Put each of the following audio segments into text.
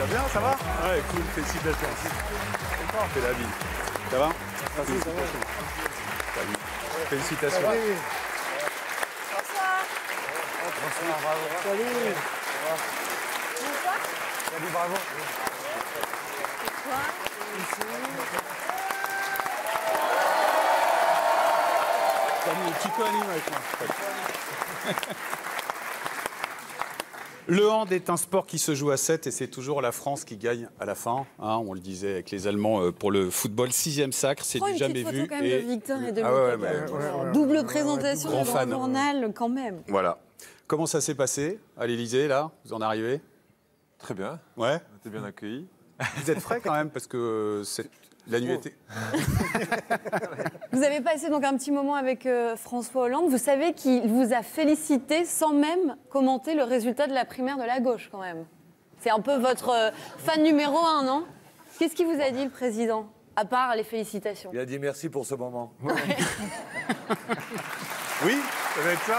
va bien, ça va? Ouais, cool, félicitations. C'est la vie. Ça va? Merci, ça va. Salut. Félicitations. Bonsoir. Bonsoir, bravo. Salut. Bonsoir. Salut, bravo. Bonsoir. Tu co-animes avec moi. Le hand est un sport qui se joue à 7 et c'est toujours la France qui gagne à la fin. Hein, on le disait avec les Allemands pour le football. 6e sacre, c'est du jamais vu. Photo quand même de Victor et de Mika. Double présentation Grand du Grand fan. Journal quand même. Voilà. Comment ça s'est passé à l'Élysée, là? Vous en arrivez? Très bien. Ouais. On était bien accueillis. Vous êtes frais quand même parce que la nuit était... Vous avez passé donc un petit moment avec François Hollande. Vous savez qu'il vous a félicité sans même commenter le résultat de la primaire de la gauche quand même. C'est un peu votre fan numéro 1, non? Qu'est-ce qu'il vous a dit le président, à part les félicitations? Il a dit merci pour ce moment. Oui, ça va être ça.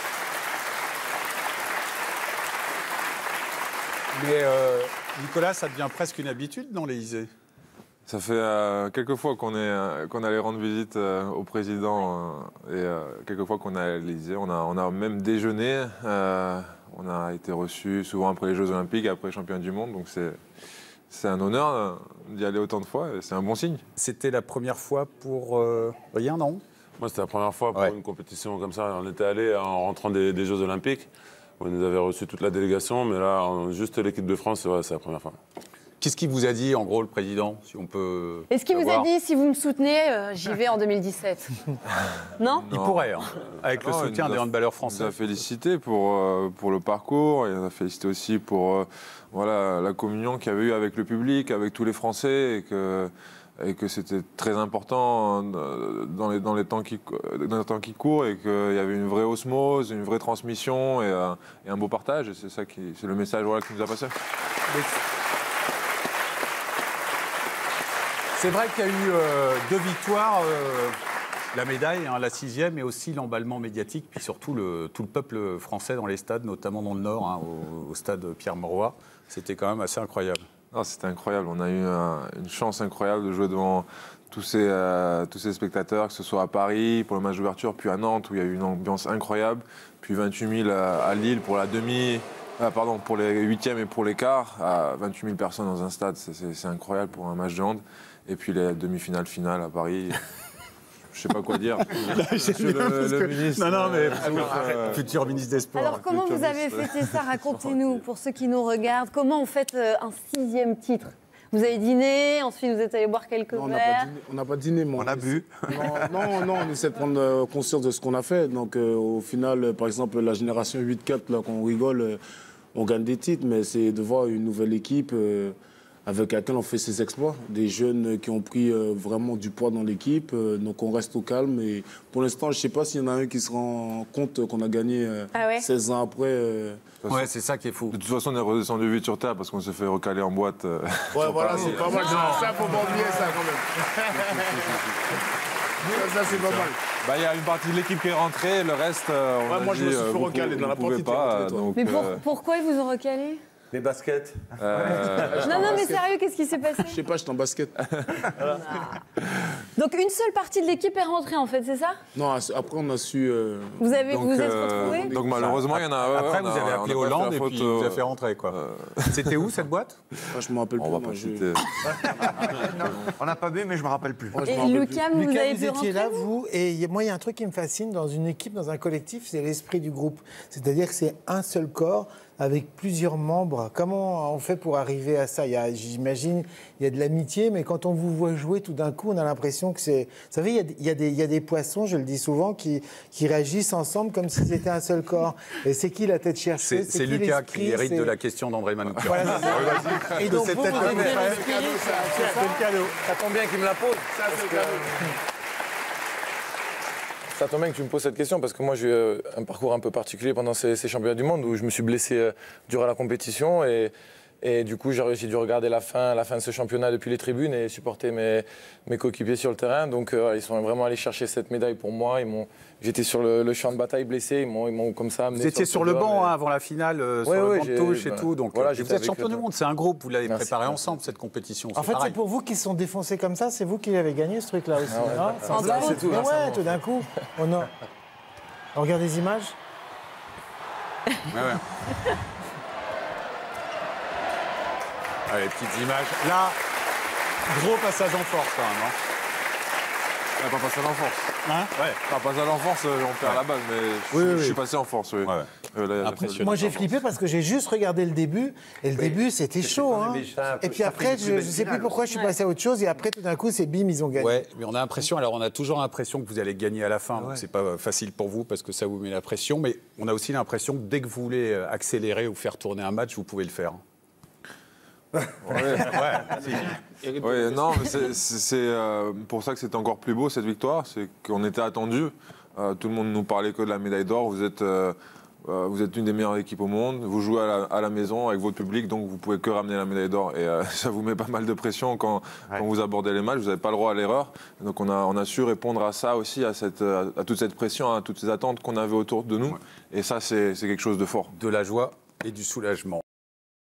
Mais Nicolas, ça devient presque une habitude dans l'Élysée. Ça fait quelques fois qu'on allait rendre visite au président et quelques fois qu'on est à l'Élysée. On a même déjeuné. On a été reçus souvent après les Jeux Olympiques, après les Championnats du Monde. Donc c'est un honneur d'y aller autant de fois et c'est un bon signe. C'était la première fois pour rien, non? Moi, c'était la première fois pour une compétition comme ça. On était allé en rentrant des Jeux Olympiques. On nous avait reçu toute la délégation, mais là, juste l'équipe de France, c'est la première fois. Qu'est-ce qu'il vous a dit, en gros, le président, si on peut... Est-ce qu'il vous a dit, si vous me soutenez, j'y vais en 2017? Non? Il pourrait, hein, avec le soutien des handballeurs français. Il nous a félicité pour le parcours. Il nous a félicité aussi pour la communion qu'il y avait eu avec le public, avec tous les Français, et que c'était très important dans les temps qui courent et qu'il y avait une vraie osmose, une vraie transmission et un beau partage. Et c'est ça c'est le message qu'il nous a passé. C'est vrai qu'il y a eu 2 victoires, la médaille, hein, la 6e, mais aussi l'emballement médiatique, puis surtout tout le peuple français dans les stades, notamment dans le Nord, hein, au stade Pierre-Mauroy. C'était quand même assez incroyable. C'était incroyable. On a eu une chance incroyable de jouer devant tous ces spectateurs, que ce soit à Paris pour le match d'ouverture, puis à Nantes où il y a eu une ambiance incroyable, puis 28 000 à Lille pour pour les 8e et pour les quarts, 28 000 personnes dans un stade, c'est incroyable pour un match de hand. Et puis les demi-finales, finales à Paris. Je sais pas quoi dire. Le ministre. Non, mais futur ministre des Sports. Alors, comment vous avez fêté ça? Racontez-nous, pour ceux qui nous regardent. Comment on fête un 6e titre? Vous avez dîné, ensuite vous êtes allé boire quelques verres. On n'a pas dîné, mais on a bu. Non, on essaie de prendre conscience de ce qu'on a fait. Donc, au final, par exemple, la génération 8-4, là, quand on rigole, on gagne des titres, mais c'est de voir une nouvelle équipe avec laquelle on fait ses exploits. Des jeunes qui ont pris vraiment du poids dans l'équipe. Donc on reste au calme. Et pour l'instant, je ne sais pas s'il y en a un qui se rend compte qu'on a gagné 16 ans après. Ouais, c'est ça qui est fou. De toute façon, on est redescendu vite sur terre parce qu'on s'est fait recaler en boîte. Ouais, voilà, c'est pas mal. Ça, faut pas oublier ça quand même. Ça, c'est pas mal. Il y a une partie de l'équipe qui est rentrée, le reste, moi, je me suis fait recaler dans la partie. Mais pourquoi ils vous ont recalé? Les baskets. Non, mais sérieux, qu'est-ce qui s'est passé? Je sais pas, j'étais en basket. Donc une seule partie de l'équipe est rentrée en fait, c'est ça? Non, après on a su... Vous êtes retrouvés? Donc malheureusement, il y en a... Après, vous avez appelé Hollande et puis il vous a fait rentrer, quoi. C'était où, cette boîte? Je me rappelle plus. On va pas citer. On n'a pas bu, mais je me rappelle plus. Et Lucas, vous avez pu vous étiez rentrer, là, vous, et moi, il y a un truc qui me fascine dans une équipe, dans un collectif, c'est l'esprit du groupe. C'est-à-dire que c'est un seul corps avec plusieurs membres. Comment on fait pour arriver à ça? J'imagine, il y a de l'amitié, mais quand on vous voit jouer, tout d'un coup, on a l'impression que c'est... Vous savez, il y a des poissons, je le dis souvent, qui réagissent ensemble comme s'ils étaient un seul corps. Et c'est qui la tête chercheuse? C'est Lucas qui hérite de la question d'André Manoukian. Voilà, c'est Et donc, c'est vous, peut-être vous le êtes frère. C'est le cadeau. Ça tombe bien qu'il me la pose. Ça tombe bien que tu me poses cette question parce que moi j'ai eu un parcours un peu particulier pendant ces championnats du monde où je me suis blessé durant la compétition et Et du coup, j'ai dû regarder la fin de ce championnat depuis les tribunes et supporter mes coéquipiers sur le terrain. Donc, ils sont vraiment allés chercher cette médaille pour moi. J'étais sur le champ de bataille blessé. Ils m'ont comme ça amené. Vous étiez sur le banc avant la finale, sur le banc de touche et tout. Donc, voilà, vous êtes champion du monde. C'est un groupe. Vous l'avez préparé merci. ensemble, cette compétition. En fait, c'est pour vous qui se sont défoncés comme ça, c'est vous qui avez gagné ce truc-là aussi. Hein, sans blague. c'est tout. Mais ouais, tout d'un coup. On regarde les images. Allez, petites images. Là, gros passage en force quand même. Pas passé en force. Hein ouais. Pas passé en force, on perd la balle, mais je suis passé en force, oui. Impressionnant. Moi, j'ai flippé parce que j'ai juste regardé le début. Et le début, c'était chaud. Hein. Et puis après, je ne sais plus pourquoi je suis passé à autre chose. Et après, tout d'un coup, c'est bim, ils ont gagné. Ouais, mais on a toujours l'impression que vous allez gagner à la fin. Donc c'est pas facile pour vous parce que ça vous met la pression. Mais on a aussi l'impression que dès que vous voulez accélérer ou faire tourner un match, vous pouvez le faire. Ouais, non, mais c'est pour ça que c'était encore plus beau cette victoire, c'est qu'on était attendu. Tout le monde nous parlait que de la médaille d'or. Vous êtes une des meilleures équipes au monde. Vous jouez à la maison avec votre public, donc vous pouvez que ramener la médaille d'or. Et ça vous met pas mal de pression quand vous abordez les matchs. Vous n'avez pas le droit à l'erreur. Donc on a su répondre à ça aussi, à toute cette pression, à toutes ces attentes qu'on avait autour de nous. Et ça, c'est quelque chose de fort. De la joie et du soulagement.